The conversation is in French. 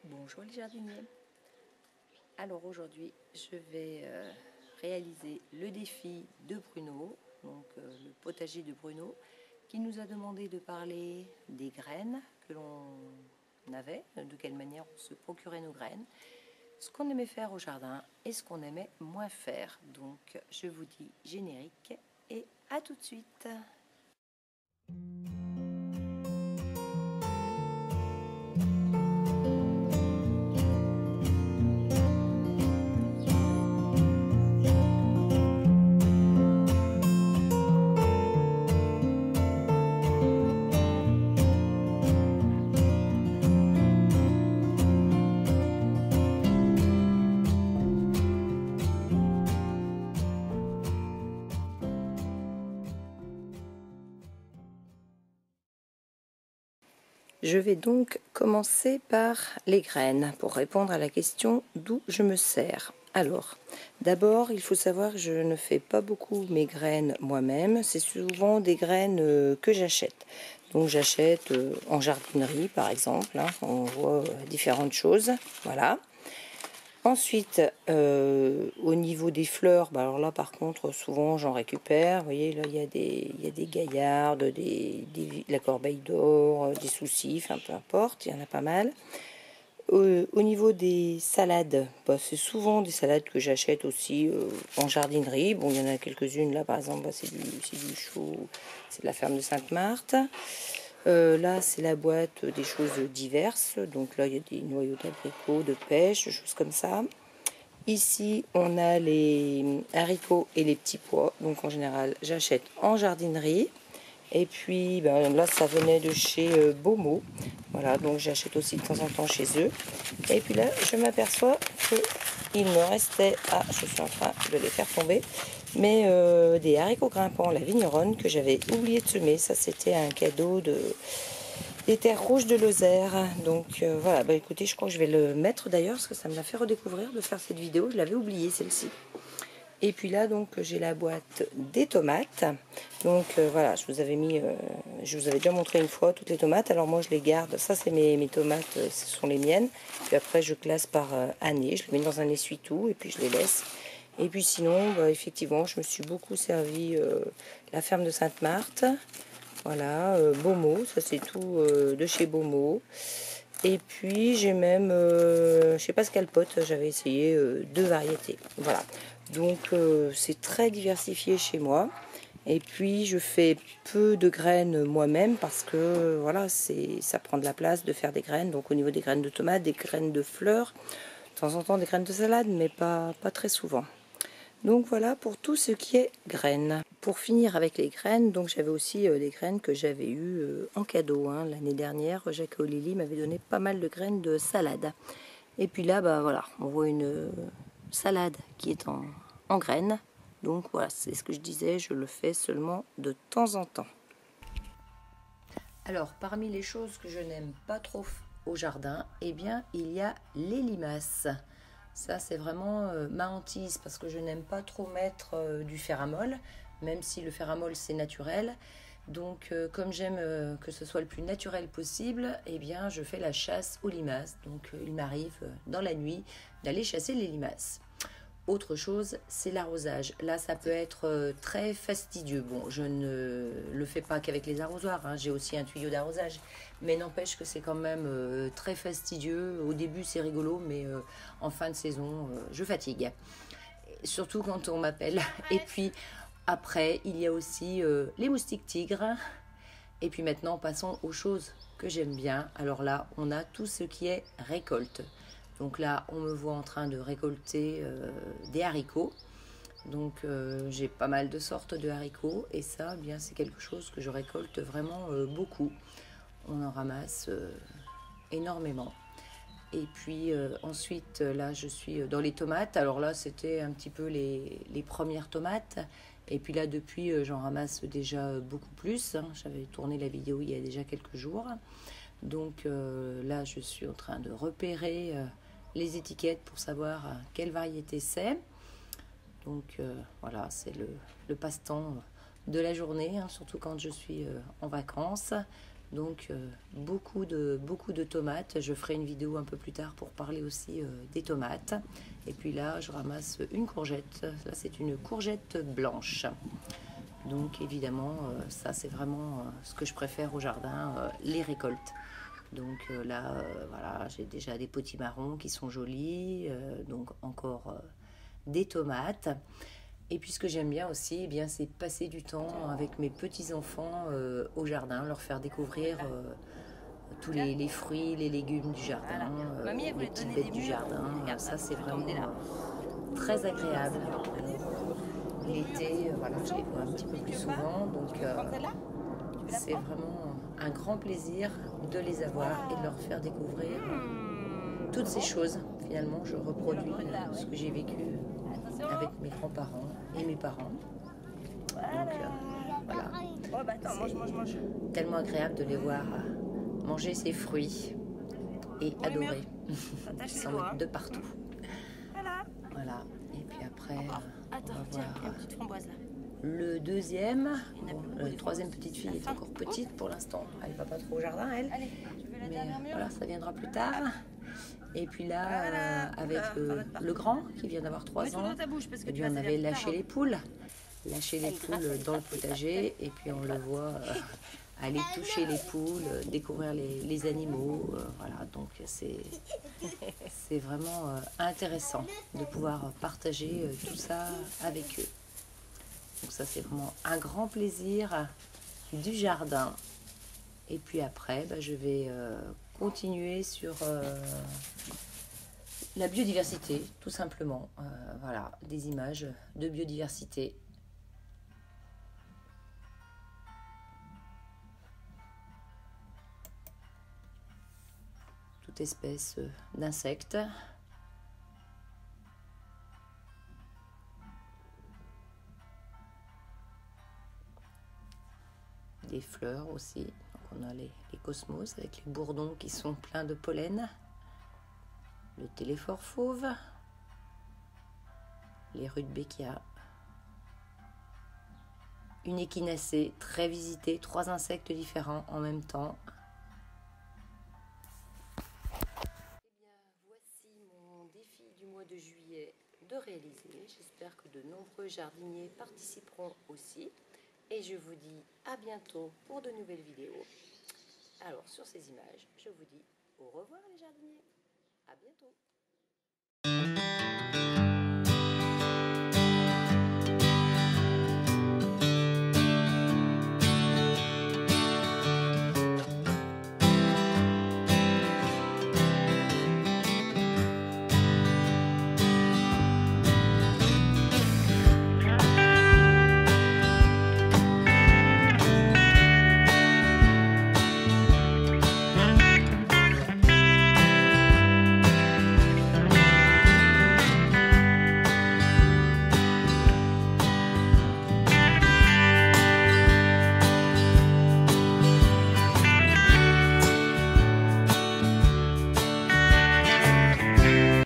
Bonjour les jardiniers. Alors aujourd'hui, je vais réaliser le défi de Bruno, donc le potager de Bruno, qui nous a demandé de parler des graines que l'on avait, de quelle manière on se procurait nos graines, ce qu'on aimait faire au jardin et ce qu'on aimait moins faire. Donc je vous dis générique et à tout de suite. Je vais donc commencer par les graines pour répondre à la question d'où je me sers. Alors, d'abord, il faut savoir que je ne fais pas beaucoup mes graines moi-même. C'est souvent des graines que j'achète. Donc, j'achète en jardinerie, par exemple. On voit différentes choses. Voilà. Ensuite, au niveau des fleurs, alors là par contre souvent j'en récupère. Vous voyez là il y a des gaillardes, la corbeille d'or, des soucis, enfin peu importe, il y en a pas mal. Au niveau des salades, c'est souvent des salades que j'achète aussi en jardinerie. Bon, il y en a quelques-unes là par exemple, c'est du chou, c'est de la ferme de Sainte-Marthe. Là, c'est la boîte des choses diverses. Donc là, il y a des noyaux d'abricots, de pêche, des choses comme ça. Ici, on a les haricots et les petits pois. Donc en général, j'achète en jardinerie. Et puis là, ça venait de chez Beaumont. Voilà, donc j'achète aussi de temps en temps chez eux. Et puis là, je m'aperçois qu'il me restait... Ah, je suis en train de les faire tomber. Mais des haricots grimpants, la vigneronne, que j'avais oublié de semer. Ça, c'était un cadeau des terres rouges de Lozère. Donc voilà, écoutez, je crois que je vais le mettre d'ailleurs, parce que ça me l'a fait redécouvrir de faire cette vidéo. Je l'avais oublié celle-ci. Et puis là, donc, j'ai la boîte des tomates. Donc voilà, je vous avais déjà montré une fois toutes les tomates. Alors moi, je les garde. Ça, c'est mes tomates, ce sont les miennes. Puis après, je classe par année. Je les mets dans un essuie-tout et puis je les laisse. Et puis sinon, effectivement, je me suis beaucoup servi la ferme de Sainte-Marthe. Voilà, Beaumont, ça c'est tout de chez Beaumont. Et puis j'ai même, je sais pas ce qu'elle pote, j'avais essayé 2 variétés. Voilà, donc c'est très diversifié chez moi. Et puis je fais peu de graines moi-même parce que voilà, ça prend de la place de faire des graines. Donc au niveau des graines de tomates, des graines de fleurs, de temps en temps des graines de salade, mais pas très souvent. Donc voilà pour tout ce qui est graines. Pour finir avec les graines, donc j'avais aussi des graines que j'avais eues en cadeau. L'année dernière, Jacques O'Lily m'avait donné pas mal de graines de salade. Et puis là, voilà, on voit une salade qui est en graines. Donc voilà, c'est ce que je disais, je le fais seulement de temps en temps. Alors, parmi les choses que je n'aime pas trop au jardin, eh bien, il y a les limaces. Ça, c'est vraiment ma hantise parce que je n'aime pas trop mettre du ferramol, même si le ferramol, c'est naturel. Donc, comme j'aime que ce soit le plus naturel possible, eh bien, je fais la chasse aux limaces. Donc, il m'arrive dans la nuit d'aller chasser les limaces. Autre chose, c'est l'arrosage. Là, ça peut être très fastidieux. Bon, je ne le fais pas qu'avec les arrosoirs. J'ai aussi un tuyau d'arrosage. Mais n'empêche que c'est quand même très fastidieux. Au début, c'est rigolo, mais en fin de saison, je fatigue. Surtout quand on m'appelle. Et puis, après, il y a aussi les moustiques tigres. Et puis maintenant, passons aux choses que j'aime bien. Alors là, on a tout ce qui est récolte. Donc là, on me voit en train de récolter des haricots. Donc j'ai pas mal de sortes de haricots et ça, bien, c'est quelque chose que je récolte vraiment beaucoup. On en ramasse énormément. Et puis ensuite, là, je suis dans les tomates. Alors là, c'était un petit peu les premières tomates. Et puis là, depuis, j'en ramasse déjà beaucoup plus. J'avais tourné la vidéo il y a déjà quelques jours. Donc là, je suis en train de repérer les étiquettes pour savoir quelle variété c'est. Donc voilà, c'est le passe-temps de la journée, surtout quand je suis en vacances. Donc beaucoup de tomates. Je ferai une vidéo un peu plus tard pour parler aussi des tomates. Et puis là, je ramasse une courgette. Là, c'est une courgette blanche. Donc évidemment, ça c'est vraiment ce que je préfère au jardin, les récoltes. Donc là, voilà, j'ai déjà des potimarrons qui sont jolis. Donc encore des tomates. Et puis ce que j'aime bien aussi, eh bien, c'est passer du temps avec mes petits-enfants au jardin, leur faire découvrir tous les fruits, les légumes du jardin, les petites bêtes du jardin. Ça, c'est vraiment très agréable. L'été, voilà, je les vois un petit peu plus souvent, donc c'est vraiment un grand plaisir de les avoir et de leur faire découvrir toutes ces choses. Finalement, je reproduis ce que j'ai vécu avec mes grands-parents et mes parents. Donc voilà, c'est tellement agréable de les voir manger ces fruits et adorer. Ils s'en mettent de partout. Voilà, et puis après, on va voir le deuxième. Bon, la troisième petite fille est encore petite pour l'instant. Elle va pas trop au jardin, elle. Mais voilà, ça viendra plus tard. Et puis là, avec le grand qui vient d'avoir 3 ans, et puis on avait lâché les poules. Lâcher les poules dans le potager et puis on le voit aller toucher les poules, découvrir les animaux. Voilà, donc c'est vraiment intéressant de pouvoir partager tout ça avec eux. Donc ça c'est vraiment un grand plaisir du jardin. Et puis après, je vais continuer sur la biodiversité, tout simplement. Voilà, des images de biodiversité. Toute espèce d'insectes. Des fleurs aussi. Donc on a les cosmos avec les bourdons qui sont pleins de pollen. Le téléphore fauve. Les rudbeckia. Une échinacée très visitée. 3 insectes différents en même temps. Voici mon défi du mois de juillet de réaliser. J'espère que de nombreux jardiniers participeront aussi. Et je vous dis à bientôt pour de nouvelles vidéos. Alors sur ces images, je vous dis au revoir les jardiniers. À bientôt.